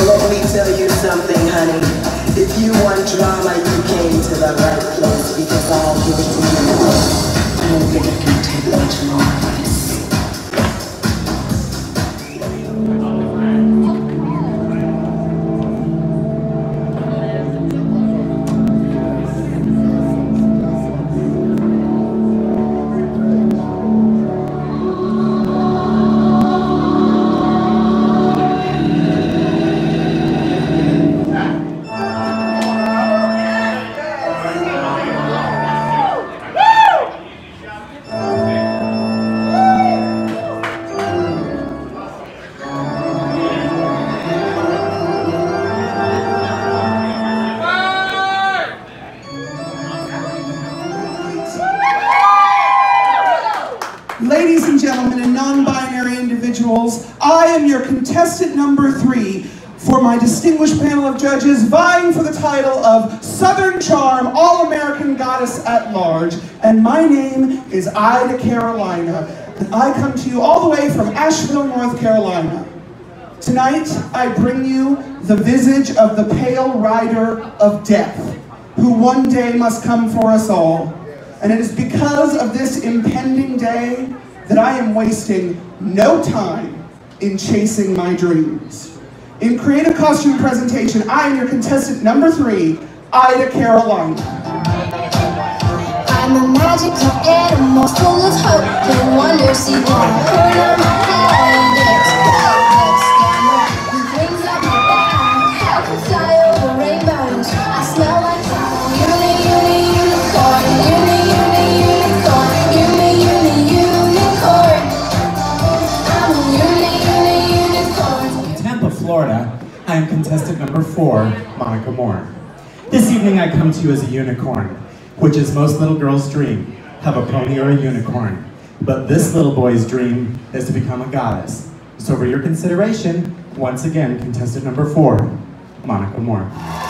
let me tell you something, honey. If you want drama, you came to the right place, because I'll give it to you. I don't think it can take much more of this. Ladies and gentlemen and non-binary individuals, I am your contestant number 3 for my distinguished panel of judges vying for the title of Southern Charm All-American Goddess at Large, and my name is Ida Carolina, and I come to you all the way from Nashville, North Carolina. Tonight, I bring you the visage of the pale rider of death, who one day must come for us all. And it is because of this impending day that I am wasting no time in chasing my dreams. In creative costume presentation, I am your contestant number 3, Ida Carolina. I'm a magical animal full of hope and wonder, see the hurt on my head. With wings like my back, I can fly over rainbows. I smell like unicorn, unicorn. I'm a unicorn. In Tampa, Florida, I am contestant number 4, Monica Moore. This evening I come to you as a unicorn, which is most little girls' dream, have a pony or a unicorn. But this little boy's dream is to become a goddess. So for your consideration, once again, contestant number 4, Monica Moore.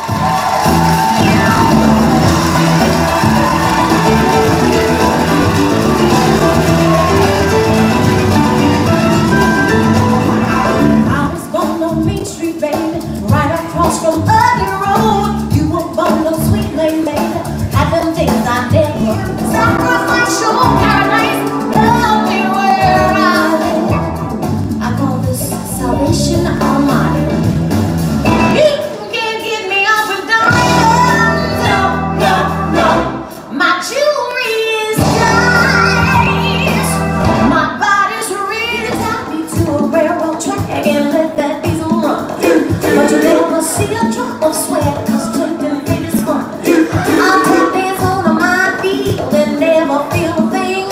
From Ugly Road, you were born a sweet lady, at them things I never sacrifice your paradise, love me where I call this salvation almighty. You can't get me off of diamonds, no, no, no. My jewelry is nice, my body's ready to tie me to a railroad track and let that diesel run. But you never see a drop of sweat, cause tempting fate is fun. I'll tap dance on my feet and never feel a thing.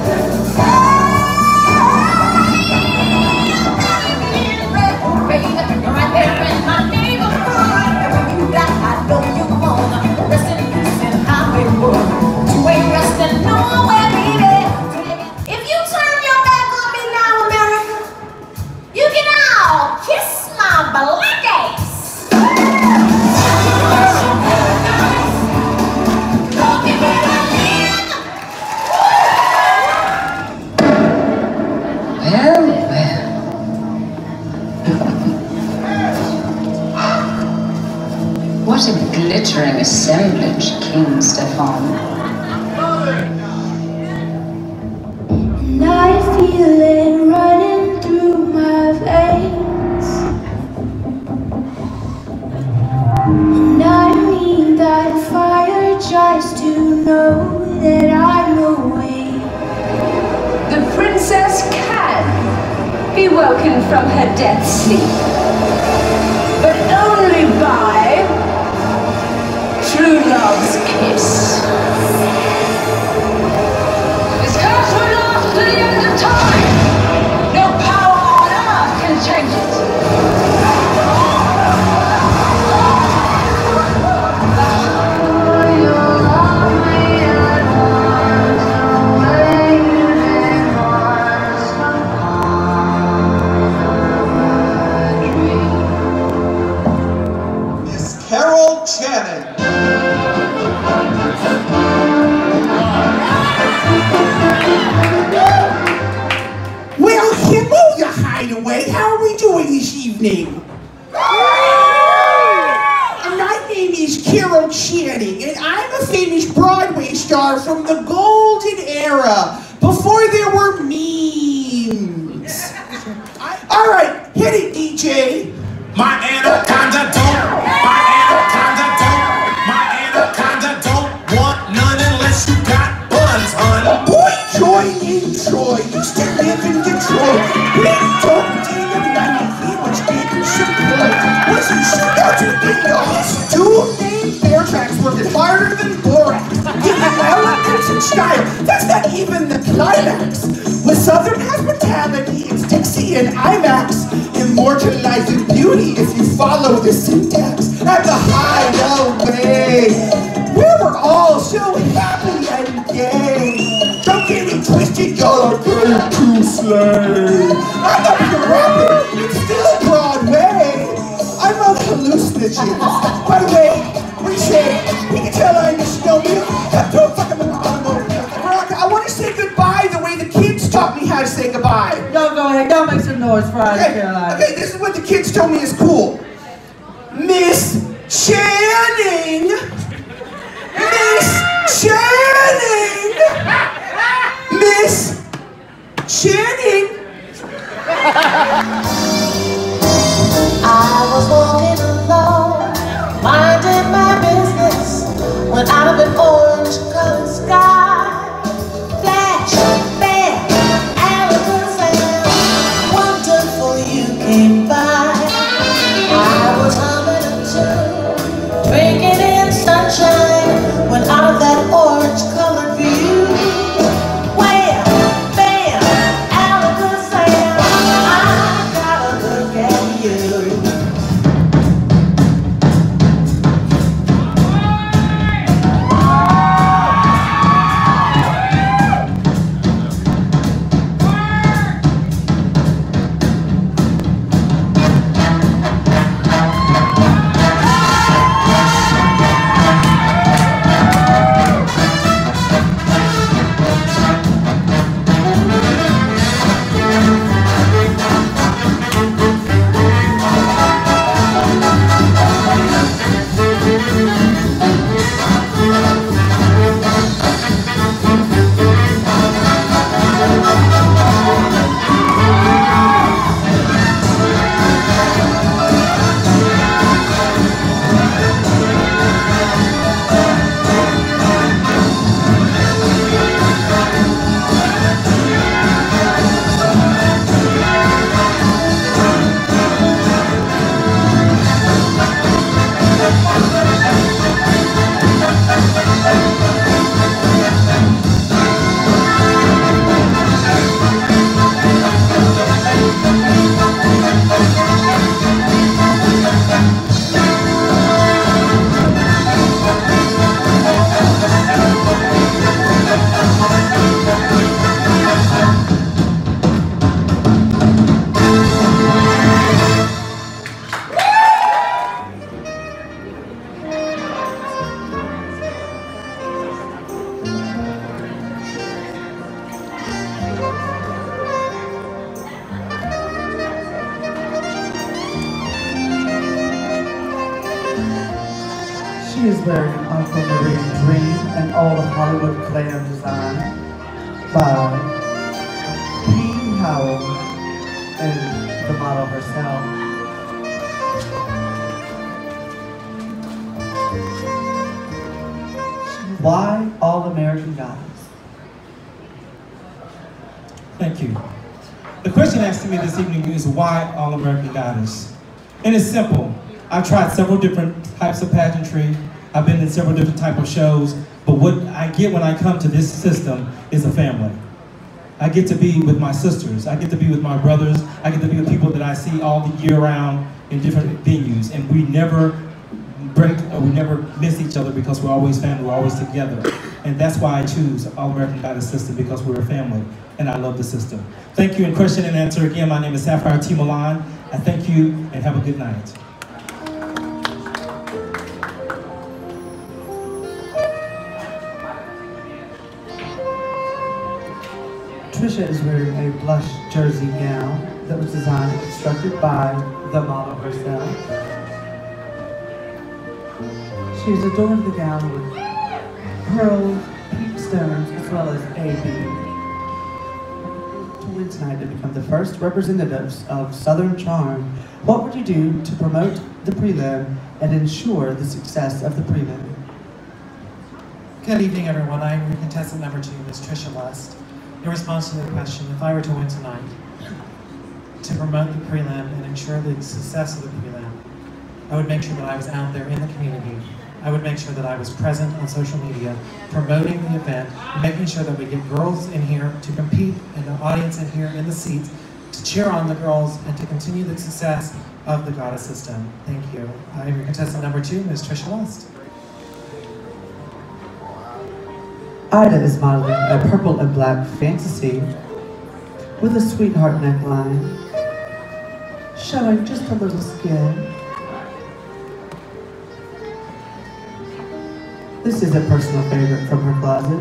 Right there in my neighborhood, when you die, I know you're gonna rest in peace in Hollywood. You ain't resting nowhere, baby. If you turn your back on me now, America, you can all kiss my black ass. What a glittering assemblage, King Stefan. And I feel it running through my veins, and I need that fire just to know that I'm awake. The princess can be woken from her death sleep, but only by true love's kiss. This curse will last to the end of time. No power on earth can change it. Well, hello, you hideaway. How are we doing this evening? Carol Channing, and I'm a famous Broadway star from the golden era, before there were memes. All right, hit it, DJ. My anaconda don't, my anaconda don't, my anaconda don't want none unless you got buns, hun. Boy, Joy in Troy used to live in Detroit. Please don't take a money, he was getting some play. Was he shootouts with the dogs? Two named Fairtracks working harder than Borax. Giving elements and style, that's not even the climax. With Southern hospitality, it's Dixie and IMAX. Immortalizing beauty if you follow the syntax. At the hideaway, we were all so happy and gay. Don't get it twisted, y'all are going to slay. I'm not even rapping, it's still Broadway. I'm on hallucinogens. By the way, we say, we can tell I'm a snowmobile. I want to say goodbye the way the kids taught me how to say goodbye. Y'all go ahead, y'all make some noise for us, Okay, Caroline. okay, this is what the kids told me is cool. Miss Channing! Miss Channing! Miss Channing! I was walking alone, minding my business, when out of an orange-colored sky, flash, bang, Alakazam, wonderful you came by. I was humming a tune, drinking in sunshine, when out of that orange-colored view, wham, bam, Alakazam, I gotta look at you. She is wearing an aquamarine dream and all the Hollywood glam design by P. Howell and the model herself. Why All-American Goddess? Thank you. The question asked to me this evening is why All-American Goddess? And it's simple. I've tried several different types of pageantry. I've been in several different types of shows, but what I get when I come to this system is a family. I get to be with my sisters. I get to be with my brothers. I get to be with people that I see all the year round in different venues, and we never break or we never miss each other because we're always family, we're always together. And that's why I choose All-American Goddess system, because we're a family, and I love the system. Thank you, and question and answer again. My name is Sapphire T Mylan. I thank you, and have a good night. Trisha is wearing a blush jersey gown that was designed and constructed by the model herself. She has adorned the gown with pearls, peep stones, as well as A bead. To win tonight to become the first representatives of Southern Charm, what would you do to promote the prelim and ensure the success of the prelim? Good evening, everyone. I'm your contestant number 2, Ms. Trisha Lust. In response to the question, if I were to win tonight, to promote the prelim and ensure the success of the prelim, I would make sure that I was out there in the community. I would make sure that I was present on social media, promoting the event, making sure that we get girls in here to compete and the audience in here in the seats to cheer on the girls and to continue the success of the goddess system. Thank you. I'm your contestant number 2, Ms. Trisha Lust. Ida is modeling a purple and black fantasy with a sweetheart neckline, showing just a little skin. This is a personal favorite from her closet.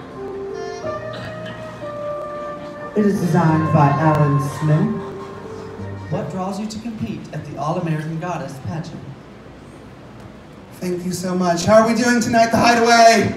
It is designed by Alan Smith. What draws you to compete at the All-American Goddess pageant? Thank you so much. How are we doing tonight, The Hideaway?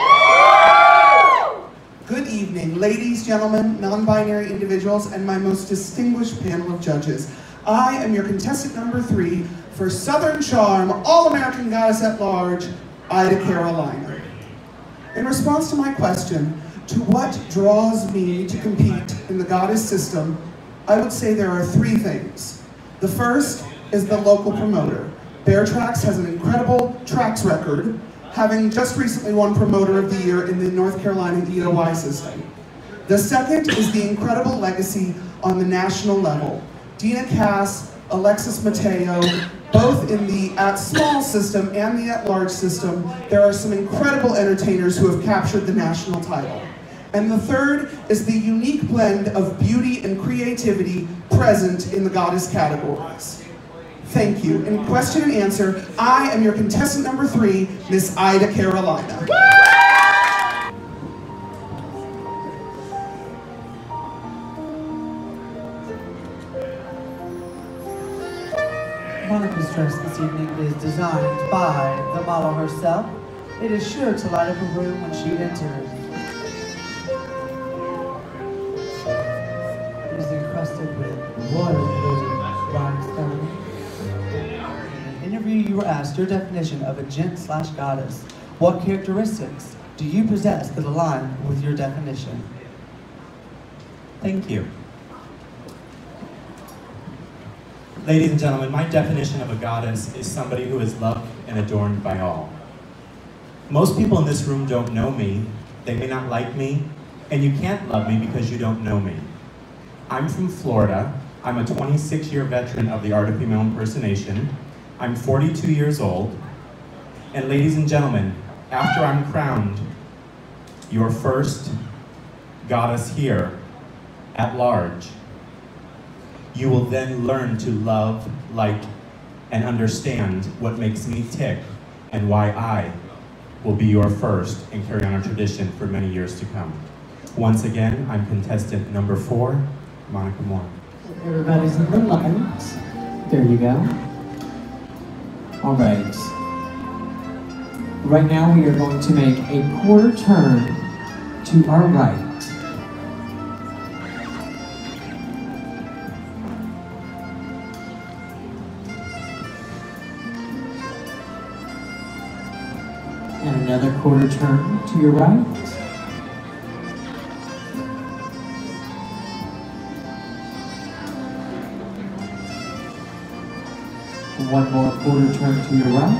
Good evening, ladies, gentlemen, non-binary individuals, and my most distinguished panel of judges. I am your contestant number 3 for Southern Charm, All-American Goddess at Large, Ida Carolina. In response to my question, to what draws me to compete in the goddess system, I would say there are 3 things. The first is the local promoter. Bear Tracks has an incredible tracks record, having just recently won Promoter of the Year in the North Carolina EOY system. The second is the incredible legacy on the national level. Dina Cass, Alexis Mateo, both in the at-small system and the at-large system, there are some incredible entertainers who have captured the national title. And the third is the unique blend of beauty and creativity present in the goddess categories. Thank you. In question and answer, I am your contestant number 3, Miss Ida Carolina. Monica's dress this evening is designed by the model herself. It is sure to light up a room when she enters. It is encrusted with royal blue rhinestones. In an interview, you were asked your definition of a gent/goddess. What characteristics do you possess that align with your definition? Thank you. Ladies and gentlemen, my definition of a goddess is somebody who is loved and adorned by all. Most people in this room don't know me, they may not like me, and you can't love me because you don't know me. I'm from Florida. I'm a 26-year veteran of the art of female impersonation. I'm 42 years old. And ladies and gentlemen, after I'm crowned your first goddess here at Large, you will then learn to love, like, and understand what makes me tick and why I will be your first and carry on our tradition for many years to come. Once again, I'm contestant number 4, Monica Moore. Everybody's in the light. There you go. All right. Right now we are going to make a quarter turn to our right. And another quarter turn to your right. One more quarter turn to your right.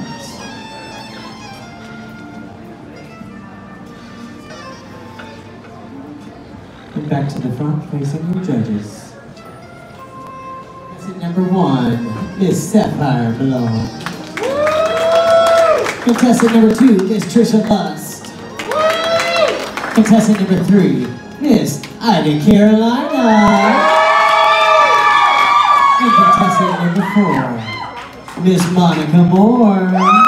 And back to the front, facing your judges. Contestant number 1 is Sapphire T. Contestant number 2 is Trisha Lust. Contestant number 3 is Ida Carolina. And contestant number 4, Miss Monica Moore.